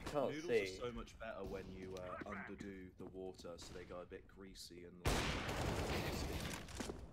can't Noodles see. are so much better when you underdo the water, so they go a bit greasy and like.